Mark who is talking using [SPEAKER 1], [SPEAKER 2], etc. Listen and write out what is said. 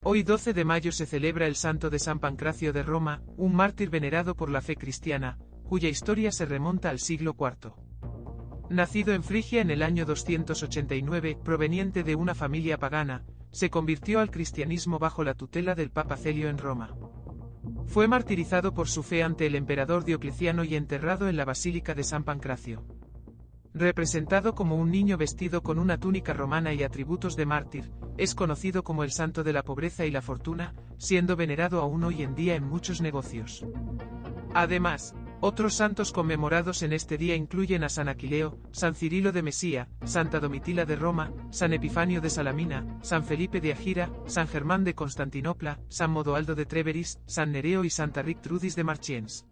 [SPEAKER 1] Hoy 12 de mayo se celebra el santo de San Pancracio de Roma, un mártir venerado por la fe cristiana, cuya historia se remonta al siglo IV. Nacido en Frigia en el año 289, proveniente de una familia pagana, se convirtió al cristianismo bajo la tutela del Papa Celio en Roma. Fue martirizado por su fe ante el emperador Diocleciano y enterrado en la Basílica de San Pancracio. Representado como un niño vestido con una túnica romana y atributos de mártir, es conocido como el santo de la pobreza y la fortuna, siendo venerado aún hoy en día en muchos negocios. Además, otros santos conmemorados en este día incluyen a San Aquileo, San Cirilo de Mesía, Santa Domitila de Roma, San Epifanio de Salamina, San Felipe de Agira, San Germán de Constantinopla, San Modoaldo de Treveris, San Nereo y Santa Rictrudis de Marchiens.